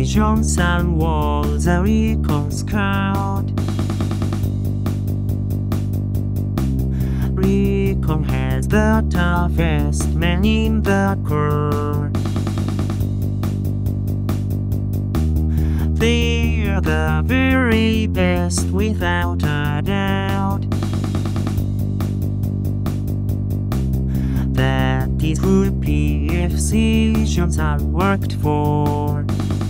Johnson was a Recon scout. Recon has the toughest men in the Corps. They're the very best without a doubt. That is who PFC Johnson worked for.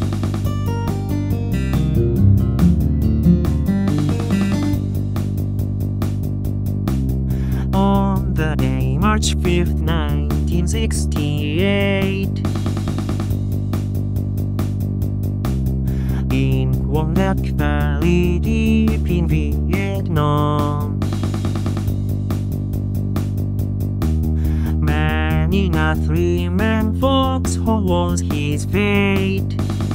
On the day March 5th, 1968, in Quan Duc Valley, deep in Vietnam, manning a three-man foxhole was his fate.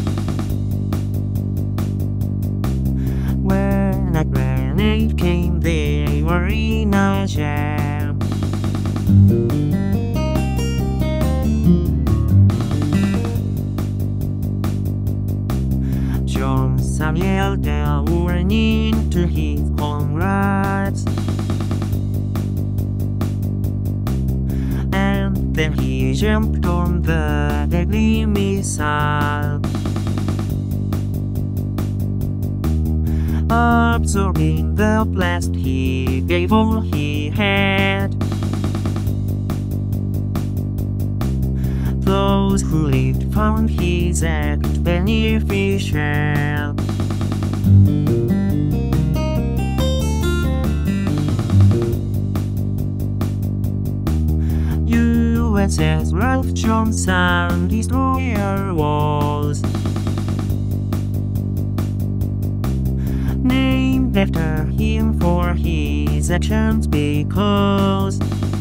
When a grenade came, they were in a jam. Johnson yelled a warning to his comrades, and then he jumped on the deadly missile. Absorbing the blast, he gave all he had. Those who lived found his act beneficial. USS Ralph Johnson destroyer was named after him for his actions because